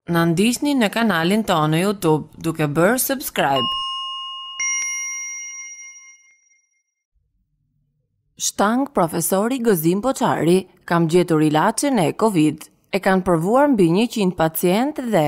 Na ndiqni në kanalin tonë në YouTube duke bërë subscribe. Shtang, profesori Gëzim Boçari, kam gjetur ilaçin e Covid. E kanë provuar mbi 100 pacientë dhe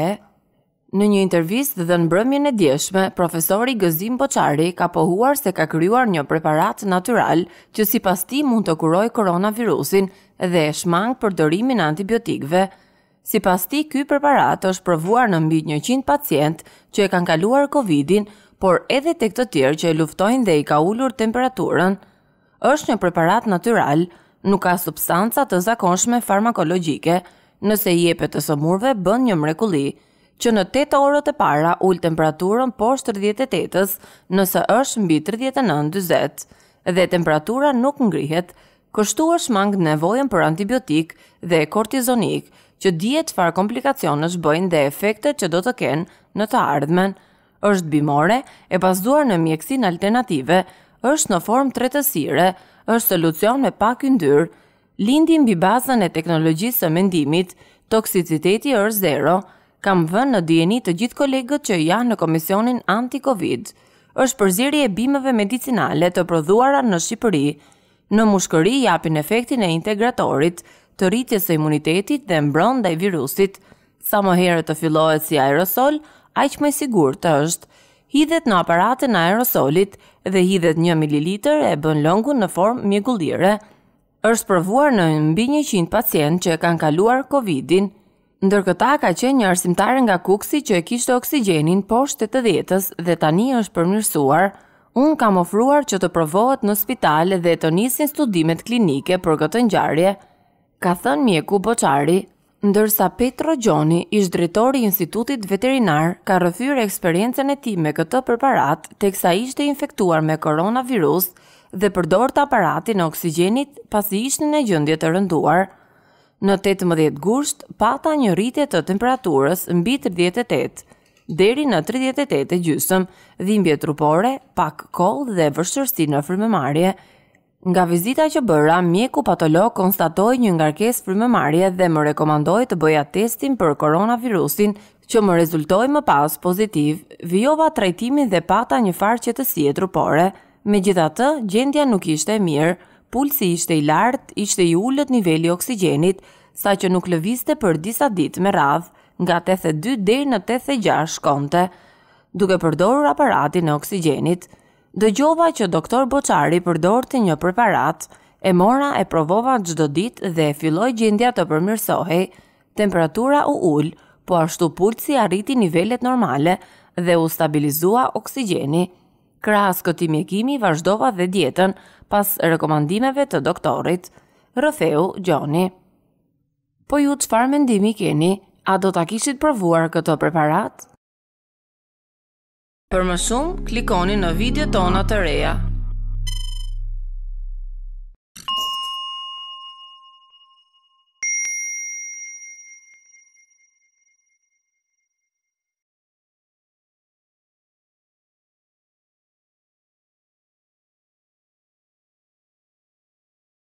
në një intervistë dhënë mbrëmjen e djeshme, profesori Gëzim Boçari ka pohuar se ka krijuar një preparat natyral që sipas tij mund të kurojë koronavirusin dhe e shmang përdorimin e antibiotikëve. Sipas tij, ky preparat është provuar në mbi 100 pacientë që e kanë kaluar Covidin, por edhe tek të tjerë që e luftojnë dhe i ka ulur temperaturën. Është një preparat natyral, nuk ka substanca të zakonshme farmakologjike. Nëse i jepet të sëmurëve, bën një mrekulli, që në 8 orët e para ul temperaturën poshtë 38-s, nëse është mbi 39-40, dhe temperatura nuk ngrihet, kështu është shmang nevojën për antibiotik dhe kortizonik, që dihet çfarë komplikacionesh bëjnë dhe efektet që do të kenë në të ardhmen. Është bimore, e bazuar në mjekësinë alternative, është në formë tretësire, është solucion me pak yndyrë, lindi mbi bazën e teknologjisë së mendimit, toksiciteti është zero. Kam vënë në dijeni të gjithë kolegët që janë në komisionin anti-Covid. Është përzierje e bimëve medicinale të prodhuara në Shqipëri. Në mushkëri japin efektin e integratorit, të rritjes së imunitetit dhe mbron ndaj virusit. Sa më herët të fillohet si aerosol, aq më sigurt është. Hidhet në aparatin e aerosolit dhe hidhet 1 ml e bën lëngun në formë mjegullire. Është provuar në mbi 100 pacientë që e kanë kaluar Covidin. Ndër këta ka qenë një arsimtare nga Kuksi që e kishte oksigjenin poshtë 80-s dhe tani është përmirësuar. Unë kam ofruar që të provohet në spital dhe të nisin studimet klinike për këtë ngjarje, ka thënë mjeku Boçari, ndërsa Petro Gjoni, ish drejtori i Institutit Veterinar, ka rrëfyer eksperiencën e tij me këtë preparat teksa ishte infektuar me koronavirus dhe përdorte aparatin e oksigjenit pasi ishte në gjendje të rënduar. Në 18 gusht pata një rritje të temperaturës mbi 38 deri në 38,5, dhimbje trupore, pak koll dhe vështirësi në frymëmarrje. Nga vizita që bëra, mjeku patolog konstatoi një ngarkesë frymëmarrje dhe më rekomandoi të bëja testin për koronavirusin, që më rezultoi më pas pozitiv. Vijova trajtimin dhe pata një farë qetësie trupore. Megjithatë, gjendja nuk ishte e mirë. Pulsi ishte i lartë, ishte i ulët niveli oksigjenit, saqë nuk lëvizte për disa ditë me radhë, nga 82 deri në 86 shkonte, duke përdorur aparatin e oksigjenit. Dëgjova që doktor Boçari përdorte një preparat, e mora e provova çdo ditë dhe filloi gjendja të përmirësohej. Temperatura u ul, po ashtu pulsi arriti nivelet normale dhe u stabilizua oksigjeni. Krahas këtij mjekimi vazhdova dhe dietën pas rekomandimeve të doktorit. Rrëfeu Gjoni. Po ju çfarë mendimi keni? A do ta kishit provuar këtë preparat? Për më shumë, klikoni në video tona të reja.